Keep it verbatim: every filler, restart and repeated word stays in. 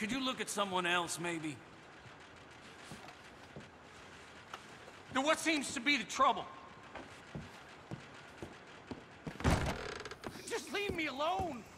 Could you look at someone else, maybe? Then what seems to be the trouble? Just leave me alone!